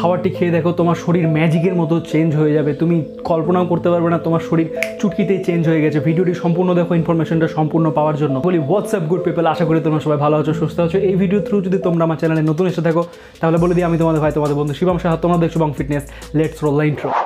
খাবারটি খেয়ে দেখো, তোমার শরীর ম্যাজিকের মতো চেঞ্জ হয়ে যাবে। তুমি কল্পনাও করতে পারবে না তোমার শরীর চুটকিতেই চেঞ্জ হয়ে গেছে। ভিডিওটি সম্পূর্ণ দেখো ইনফরমেশনটা সম্পূর্ণ পাওয়ার জন্য। বলি হোয়াটসঅ্যাপ গুড পিপল, আশা করি তোমরা সবাই ভালো আছো, সুস্থ আছো। এই ভিডিও থ্রু যদি তোমরা আমার চ্যানেলে নতুন এসে থাকো তাহলে বলে দিই আমি তোমাদের ভাই, তোমাদের বন্ধু শিবম সাহা, তোমরা দেখছো Bong Fitness. Let's roll the intro.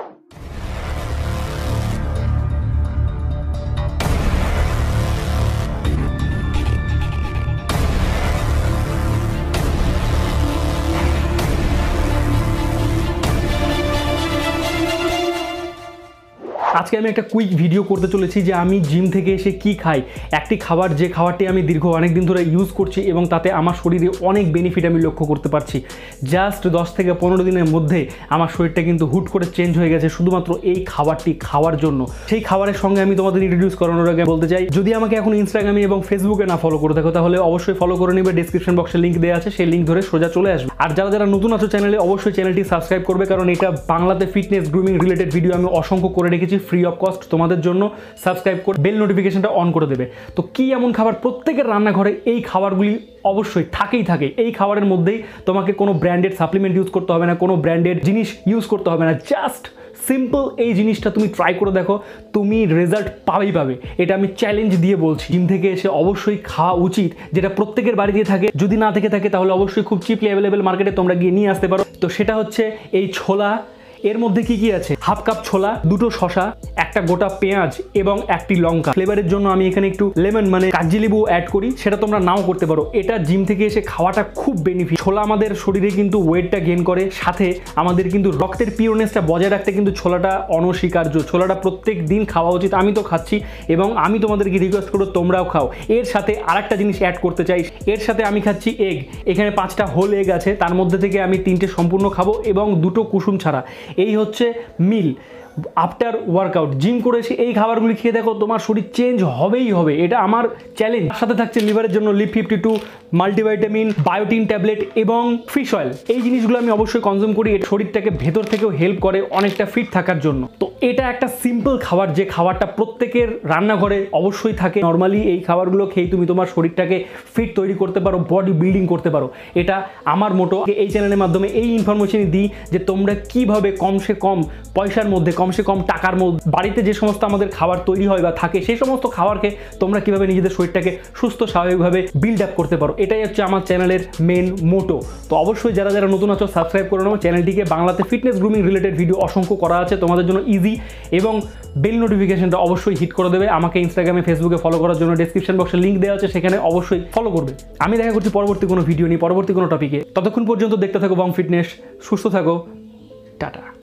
আজকে আমি একটা কুইক ভিডিও করতে চলেছি যে আমি জিম থেকে এসে কি খাই। একটি খাবার, যে খাবারটি আমি দীর্ঘ অনেক দিন ধরে ইউজ করছি এবং তাতে আমার শরীরে অনেক বেনিফিট আমি লক্ষ্য করতে পারছি। জাস্ট 10 থেকে 15 দিনের মধ্যে আমার শরীরটা কিন্তু হুট করে চেঞ্জ হয়ে গেছে শুধুমাত্র এই খাবারটি খাওয়ার জন্য। সেই খাবারের সঙ্গে আমি তোমাদের ইন্ট্রোডিউস করানোর আগে বলতে চাই, যদি আমাকে এখন ইনস্টাগ্রামে এবং ফেসবুকে না ফলো করে থাকো তাহলে অবশ্যই ফলো করে নিবে। ডেসক্রিপশন বক্সে লিঙ্ক দেওয়া আছে, সেই লিঙ্ক ধরে সোজা চলে আসবে। আর যারা যারা নতুন আছো চ্যানেলে, অবশ্যই চ্যানেলটি সাবস্ক্রাইব করবে, কারণ এটা বাংলাতে ফিটনেস গ্রুমিং রিলেটেড ভিডিও আমি অসংখ্য করে রেখেছি ফ্রি অফ কস্ট তোমাদের জন্য। সাবস্ক্রাইব করে বেল নোটিফিকেশনটা অন করে দেবে। তো কি এমন খাবার, প্রত্যেকের রান্নাঘরে এই খাবারগুলি অবশ্যই থাকে। এই খাবারের মধ্যেই তোমাকে কোনো ব্র্যান্ডেড সাপ্লিমেন্ট ইউজ করতে হবে না, কোনো ব্র্যান্ডেড জিনিস ইউজ করতে হবে না। জাস্ট সিম্পল এই জিনিসটা তুমি ট্রাই করে দেখো, তুমি রেজাল্ট পাবে। এটা আমি চ্যালেঞ্জ দিয়ে বলছি। জিম থেকে এসে অবশ্যই খাওয়া উচিত, যেটা প্রত্যেকের বাড়িতে থাকে। যদি না থেকে থাকে তাহলে অবশ্যই খুব চিপলি অ্যাভেলেবেল মার্কেটে তোমরা গিয়ে নিয়ে আসতে পারো। তো সেটা হচ্ছে এই ছোলা। এর মধ্যে কি আছে? হাফ কাপ ছোলা, 2টো শসা, একটা গোটা পেঁয়াজ এবং একটি লঙ্কা। ফ্লেভারের জন্য আমি এখানে একটু লেমন মানে কাগজি লেবু অ্যাড করি, সেটা তোমরা নাও করতে পারো। এটা জিম থেকে এসে খাওয়াটা খুব বেনিফিট। ছোলা আমাদের শরীরে কিন্তু ওয়েটটা গেইন করে, সাথে আমাদের কিন্তু রক্তের পিওরনেসটা বজায় রাখতে কিন্তু ছোলাটা অনস্বীকার্য। ছোলাটা প্রত্যেক দিন খাওয়া উচিত। আমি তো খাচ্ছি এবং আমি তোমাদেরকে রিকোয়েস্ট করবো তোমরাও খাও। এর সাথে আরেকটা জিনিস অ্যাড করতে চাই, এর সাথে আমি খাচ্ছি এগ। এখানে 5টা হোল এগ আছে, তার মধ্যে থেকে আমি 3টে সম্পূর্ণ খাবো এবং 2টো কুসুম ছাড়া। এই হচ্ছে মিল আফটার ওয়ার্কআউট। জিম করেছি, এই খাবারগুলি খেয়ে দেখো, তোমার শরীর চেঞ্জ হবেই হবে, এটা আমার চ্যালেঞ্জ। সাথে থাকছে লিভারের জন্য লিভ 52, মাল্টিভাইটামিন, বায়োটিন ট্যাবলেট এবং ফিশ অয়েল। এই জিনিসগুলো আমি অবশ্যই কনজিউম করি। এটা শরীরটাকে ভেতর থেকেও হেল্প করে অনেকটা ফিট থাকার জন্য। তো এটা একটা সিম্পল খাবার, যে খাবারটা প্রত্যেকের রান্নাঘরে অবশ্যই থাকে। নর্মালি এই খাবারগুলো খেয়ে তুমি তোমার শরীরটাকে ফিট তৈরি করতে পারো, বডি বিল্ডিং করতে পারো। এটা আমার মোটো। এই চ্যানেলের মাধ্যমে এই ইনফরমেশনই দিই যে তোমরা কিভাবে কমসে কম পয়সার মধ্যে, কমসে কম টাকার মধ্যে, বাড়িতে যে সমস্ত আমাদের খাবার তৈরি হয় বা থাকে, সেই সমস্ত খাবারকে তোমরা কিভাবে নিজেদের শরীরটাকে সুস্থ স্বাভাবিকভাবে বিল্ড আপ করতে পারো। এটাই হচ্ছে আমার চ্যানেলের মেন মোটো। তো অবশ্যই যারা যারা নতুন আছো সাবস্ক্রাইব করে নেবো চ্যানেলটিকে। বাংলাতে ফিটনেস গ্রুমিং রিলেটেড ভিডিও অসংখ্য করা আছে তোমাদের জন্য ইজি, এবং বেল নোটিফিকেশনটা অবশ্যই হিট করে দেবে। আমাকে ইনস্টাগ্রামে ফেসবুকে ফলো করার জন্য ডেসক্রিপশন বক্সে লিঙ্ক দেওয়া আছে, সেখানে অবশ্যই ফলো করবে। আমি দেখা করছি পরবর্তী কোনো ভিডিও নিয়ে, পরবর্তী কোনো টপিকে। ততক্ষণ পর্যন্ত দেখতে থাকো বং ফিটনেস। সুস্থ থাকো, টাটা।